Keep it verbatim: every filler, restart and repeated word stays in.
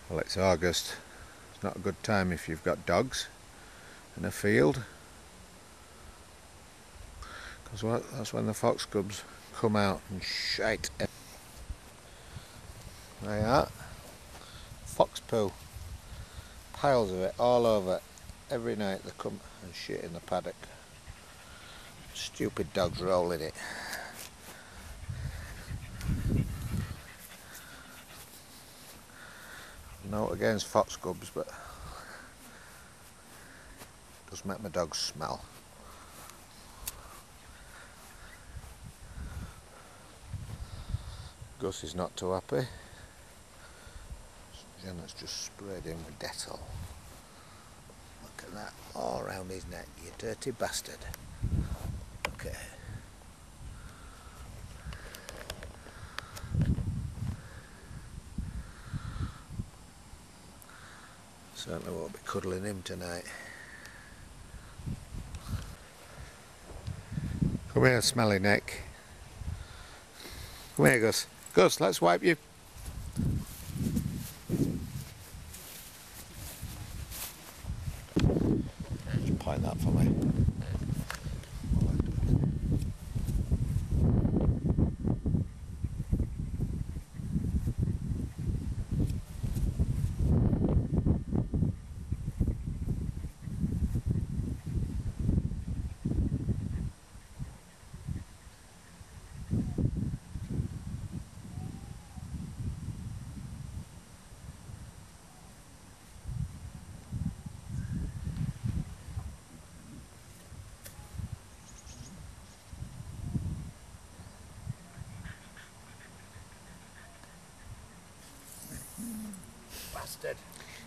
Well, it's August. It's not a good time if you've got dogs in a field, because that's when the fox cubs come out and shite. There you are. Fox poo. Piles of it all over. Every night they come and shit in the paddock. Stupid dogs rolling it. No against fox cubs, but it does make my dogs smell. Gus is not too happy. Jenna's just sprayed him with Dettol. Look at that, all around his neck, you dirty bastard. Okay. Certainly won't be cuddling him tonight. Come here, smelly neck. Come here, Gus. Gus, let's wipe you. Just point that for me. Bastard.